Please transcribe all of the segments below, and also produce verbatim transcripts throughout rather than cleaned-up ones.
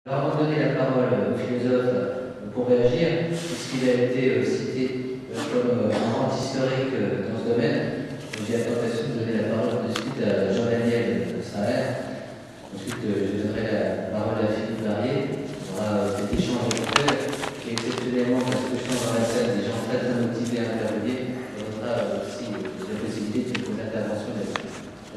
Alors, avant de donner la parole au philosophe pour réagir, puisqu'il a été cité comme un grand historique dans ce domaine, j'ai la tentation de donner la parole de suite à Jean-Daniel Saher. Ensuite, je donnerai la parole à Philippe Barrier. On aura cet échange de et exceptionnellement, parce que je sens dans la salle des gens très très motivés à intervenir, on aura aussi la possibilité de une intervention là-dessus.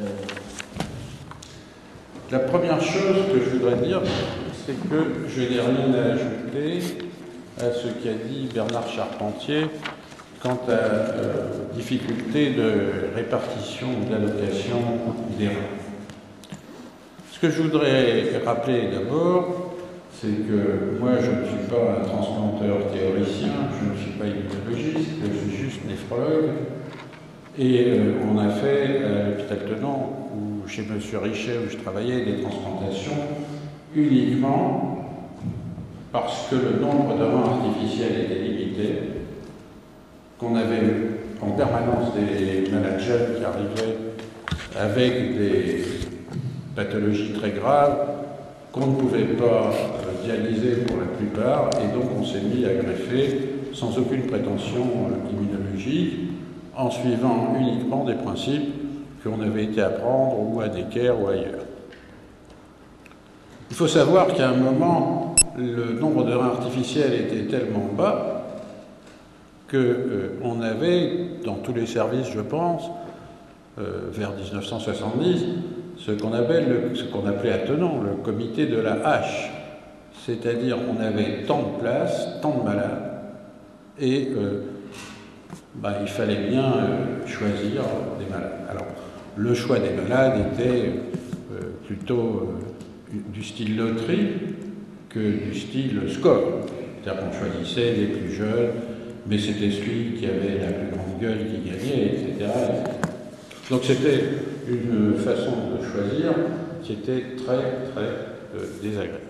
La première chose que je voudrais dire, c'est que je n'ai rien à ajouter à ce qu'a dit Bernard Charpentier quant à la euh, difficulté de répartition ou d'allocation des reins. Ce que je voudrais rappeler d'abord, c'est que moi je ne suis pas un transplanteur théoricien, je ne suis pas immunologiste, je suis juste néphrologue. Et euh, on a fait à l'hôpital Tenon, ou chez M. Richet, où je travaillais, des transplantations uniquement parce que le nombre de reins artificiels était limité, qu'on avait en permanence des malades jeunes qui arrivaient avec des pathologies très graves, qu'on ne pouvait pas euh, dialyser pour la plupart, et donc on s'est mis à greffer sans aucune prétention euh, immunologique, en suivant uniquement des principes qu'on avait été apprendre ou à Necker ou ailleurs. Il faut savoir qu'à un moment, le nombre de reins artificiels était tellement bas qu'on euh, avait, dans tous les services, je pense, euh, vers mille neuf cent soixante-dix, ce qu'on appelle, ce qu'on appelait à Tenon, le comité de la hache. C'est-à-dire qu'on avait tant de places, tant de malades, et euh, ben, il fallait bien euh, choisir des malades. Alors, le choix des malades était euh, plutôt euh, du style loterie que du style score. C'est-à-dire qu'on choisissait les plus jeunes, mais c'était celui qui avait la plus grande gueule qui gagnait, et cetera et cetera. Donc c'était une façon de choisir qui était très, très euh, désagréable.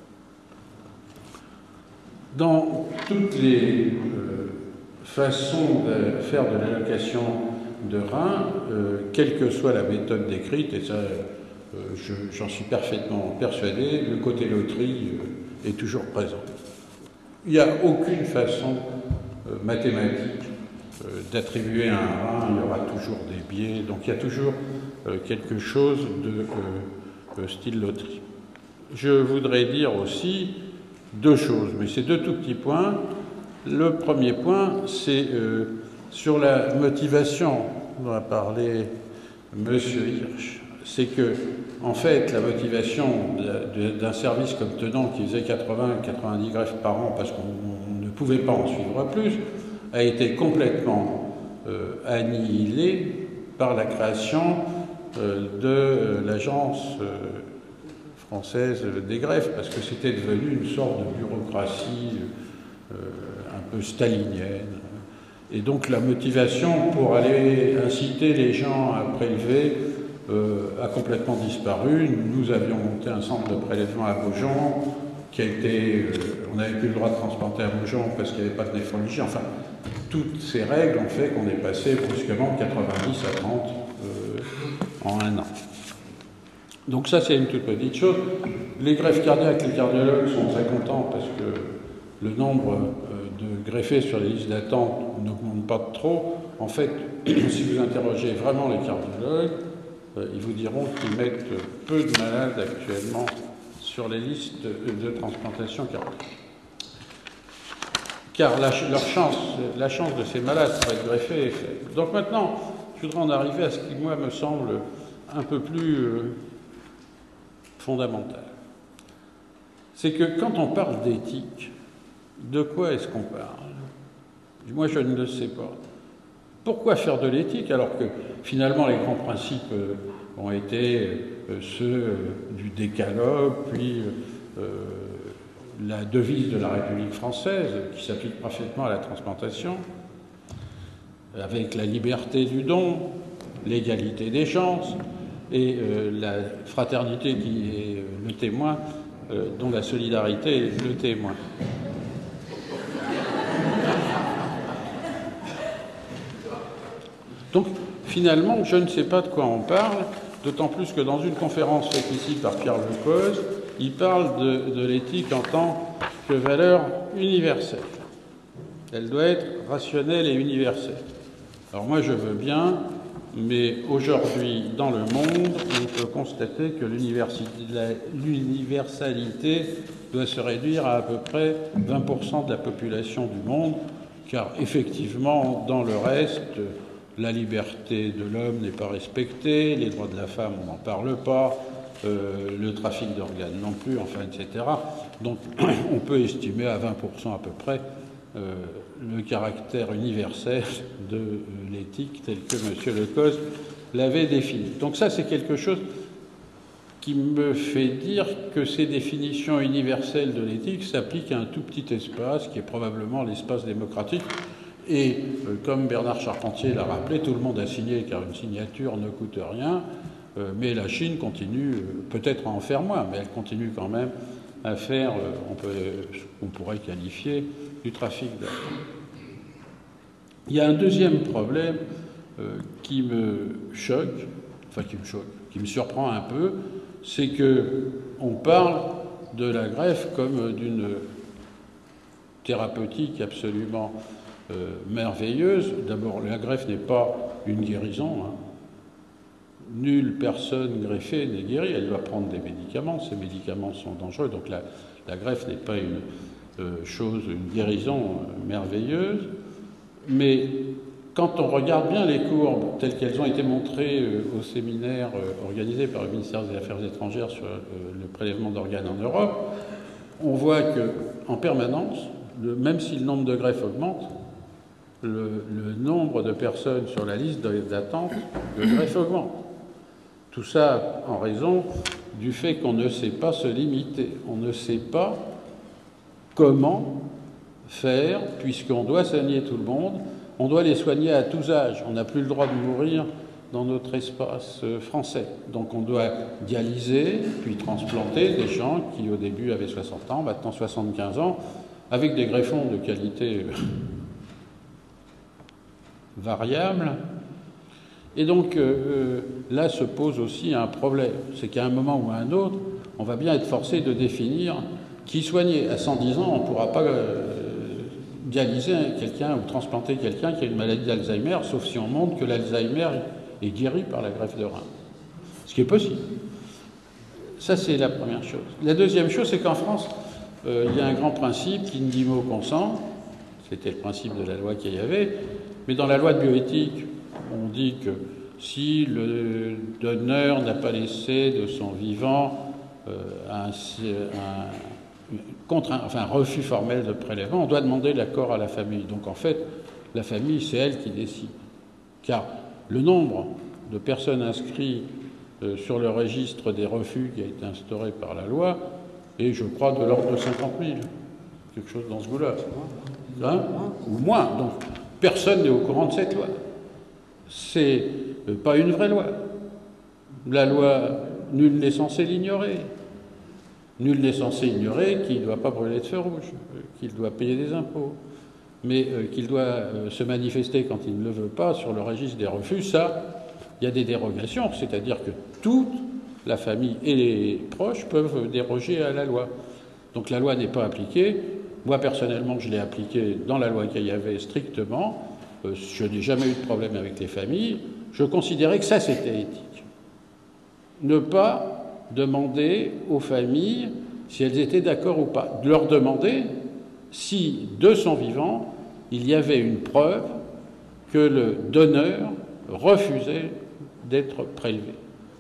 Dans toutes les euh, façons de faire de l'allocation de reins, euh, quelle que soit la méthode décrite, et ça euh, je, j'en suis parfaitement persuadé, le côté loterie euh, est toujours présent. Il n'y a aucune façon euh, mathématique euh, d'attribuer un rein, il y aura toujours des biais, donc il y a toujours euh, quelque chose de euh, style loterie. Je voudrais dire aussi deux choses, mais c'est deux tout petits points. Le premier point, c'est euh, sur la motivation dont a parlé M. Hirsch. C'est que, en fait, la motivation d'un service comme Tenon, qui faisait quatre-vingts à quatre-vingt-dix greffes par an parce qu'on ne pouvait pas en suivre plus, a été complètement euh, annihilée par la création euh, de euh, l'agence euh, française des greffes, parce que c'était devenu une sorte de bureaucratie euh, un peu stalinienne. Et donc la motivation pour aller inciter les gens à prélever euh, a complètement disparu. Nous avions monté un centre de prélèvement à Beaujon, qui a été... Euh, on n'avait plus le droit de transplanter à Beaujon parce qu'il n'y avait pas de néphrologie. Enfin, toutes ces règles ont fait qu'on est passé brusquement de quatre-vingt-dix à trente euh, en un an. Donc ça, c'est une toute petite chose. Les greffes cardiaques, les cardiologues sont très contents parce que le nombre euh, de greffés sur les listes d'attente n'augmente pas trop. En fait, si vous interrogez vraiment les cardiologues, euh, ils vous diront qu'ils mettent peu de malades actuellement sur les listes de transplantation cardiaque. Car la, leur chance, la chance de ces malades pour être greffés est faible. Donc maintenant, je voudrais en arriver à ce qui, moi, me semble un peu plus euh, fondamental. C'est que quand on parle d'éthique, de quoi est-ce qu'on parle? Moi, je ne le sais pas. Pourquoi faire de l'éthique alors que finalement les grands principes euh, ont été euh, ceux euh, du décalogue, puis euh, la devise de la République française, qui s'applique parfaitement à la transplantation, avec la liberté du don, l'égalité des chances, et euh, la fraternité qui est le témoin, euh, dont la solidarité est le témoin. Donc, finalement, je ne sais pas de quoi on parle, d'autant plus que dans une conférence faite ici par Pierre Lecoz, il parle de, de l'éthique en tant que valeur universelle. Elle doit être rationnelle et universelle. Alors moi, je veux bien, mais aujourd'hui, dans le monde, on peut constater que l'universalité doit se réduire à à peu près vingt pour cent de la population du monde, car effectivement, dans le reste, la liberté de l'homme n'est pas respectée, les droits de la femme, on n'en parle pas, euh, le trafic d'organes non plus, enfin, et cetera. Donc, on peut estimer à vingt pour cent à peu près euh, le caractère universel de euh, l'éthique tel que M. Lecoz l'avait défini. Donc ça, c'est quelque chose qui me fait dire que ces définitions universelles de l'éthique s'appliquent à un tout petit espace, qui est probablement l'espace démocratique. Et euh, comme Bernard Charpentier l'a rappelé, tout le monde a signé, car une signature ne coûte rien, euh, mais la Chine continue, euh, peut-être à en faire moins, mais elle continue quand même à faire, euh, on, peut, on pourrait qualifier, du trafic d'argent. Il y a un deuxième problème euh, qui me choque, enfin qui me choque, qui me surprend un peu, c'est qu'on parle de la greffe comme d'une thérapeutique absolument euh, merveilleuse. D'abord, la greffe n'est pas une guérison. Hein. Nulle personne greffée n'est guérie. Elle doit prendre des médicaments. Ces médicaments sont dangereux. Donc la, la greffe n'est pas une euh, chose, une guérison euh, merveilleuse. Mais quand on regarde bien les courbes telles qu'elles ont été montrées euh, au séminaire euh, organisé par le ministère des Affaires étrangères sur euh, le prélèvement d'organes en Europe, on voit qu'en permanence, le, même si le nombre de greffes augmente, le, le nombre de personnes sur la liste d'attente de greffe augmente. Tout ça en raison du fait qu'on ne sait pas se limiter. On ne sait pas comment faire, puisqu'on doit soigner tout le monde. On doit les soigner à tous âges. On n'a plus le droit de mourir dans notre espace français. Donc on doit dialyser, puis transplanter des gens qui au début avaient soixante ans, maintenant soixante-quinze ans, avec des greffons de qualité variable. Et donc euh, là se pose aussi un problème. C'est qu'à un moment ou à un autre, on va bien être forcé de définir qui soigner. À cent dix ans, on ne pourra pas euh, dialyser quelqu'un ou transplanter quelqu'un qui a une maladie d'Alzheimer, sauf si on montre que l'Alzheimer est guéri par la greffe de rein. Ce qui est possible. Ça, c'est la première chose. La deuxième chose, c'est qu'en France, euh, il y a un grand principe qui ne dit mot consent. C'était le principe de la loi qu'il y avait. Mais dans la loi de bioéthique, on dit que si le donneur n'a pas laissé de son vivant euh, un, un, contre un, enfin, un refus formel de prélèvement, on doit demander l'accord à la famille. Donc en fait, la famille, c'est elle qui décide. Car le nombre de personnes inscrites euh, sur le registre des refus qui a été instauré par la loi est, je crois, de l'ordre de cinquante mille. Quelque chose dans ce goût-là. Hein? Ou moins. Donc personne n'est au courant de cette loi. C'est euh, pas une vraie loi. La loi, nul n'est censé l'ignorer. Nul n'est censé ignorer qu'il ne doit pas brûler de feu rouge, qu'il doit payer des impôts, mais euh, qu'il doit euh, se manifester quand il ne le veut pas sur le registre des refus. Ça, il y a des dérogations, c'est-à-dire que toute la famille et les proches peuvent déroger à la loi. Donc la loi n'est pas appliquée. Moi, personnellement, je l'ai appliquée dans la loi qu'il y avait strictement. Euh, je n'ai jamais eu de problème avec les familles. Je considérais que ça, c'était éthique. Ne pas demander aux familles si elles étaient d'accord ou pas. De leur demander si, de son vivant, il y avait une preuve que le donneur refusait d'être prélevé.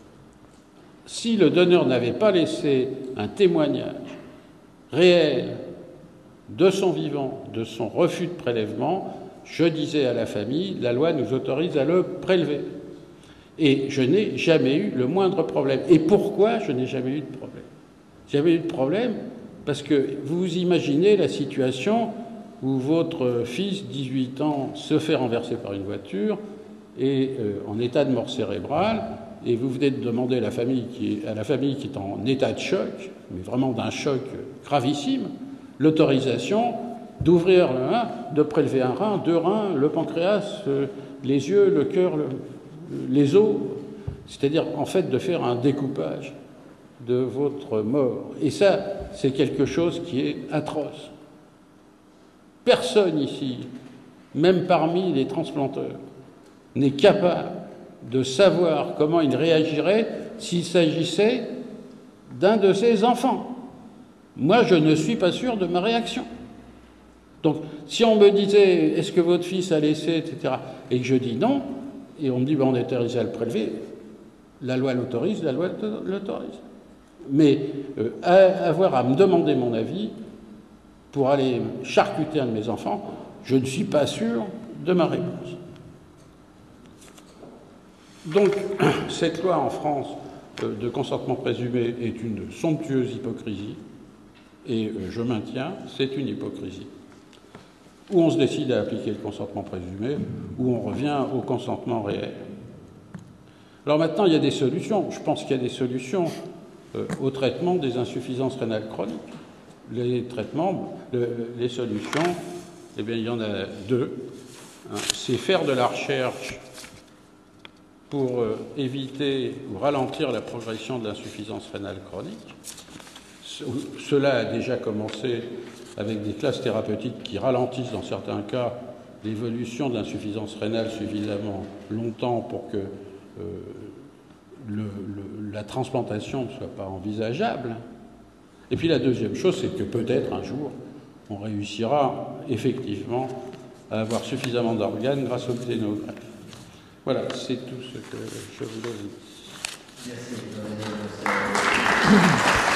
Si le donneur n'avait pas laissé un témoignage réel de son vivant, de son refus de prélèvement, je disais à la famille, la loi nous autorise à le prélever. Et je n'ai jamais eu le moindre problème. Et pourquoi je n'ai jamais eu de problème? Jamais eu de problème parce que vous imaginez la situation où votre fils, dix-huit ans, se fait renverser par une voiture et euh, en état de mort cérébrale, et vous venez de demander à la famille qui est, à la famille qui est en état de choc, mais vraiment d'un choc gravissime, l'autorisation d'ouvrir le rein, de prélever un rein, deux reins, le pancréas, euh, les yeux, le cœur, le, les os, c'est-à-dire en fait de faire un découpage de votre mort. Et ça, c'est quelque chose qui est atroce. Personne ici, même parmi les transplanteurs, n'est capable de savoir comment il réagirait s'il s'agissait d'un de ses enfants. Moi, je ne suis pas sûr de ma réaction. Donc, si on me disait « est-ce que votre fils a laissé ?» et cetera, et que je dis non, et on me dit ben, « on est autorisé à le prélever », la loi l'autorise, la loi l'autorise. Mais euh, à, avoir à me demander mon avis pour aller charcuter un de mes enfants, je ne suis pas sûr de ma réponse. Donc, cette loi en France euh, de consentement présumé est une somptueuse hypocrisie, et euh, je maintiens, c'est une hypocrisie. Ou on se décide à appliquer le consentement présumé, ou on revient au consentement réel. Alors maintenant, il y a des solutions. Je pense qu'il y a des solutions euh, au traitement des insuffisances rénales chroniques. Les traitements, le, les solutions, eh bien, il y en a deux. Hein. C'est faire de la recherche pour euh, éviter ou ralentir la progression de l'insuffisance rénale chronique. Ce, cela a déjà commencé avec des classes thérapeutiques qui ralentissent dans certains cas l'évolution de l'insuffisance rénale suffisamment longtemps pour que euh, le, le, la transplantation ne soit pas envisageable. Et puis la deuxième chose, c'est que peut-être un jour, on réussira effectivement à avoir suffisamment d'organes grâce au xénogreffe. Voilà, c'est tout ce que je voulais vous dire. Merci.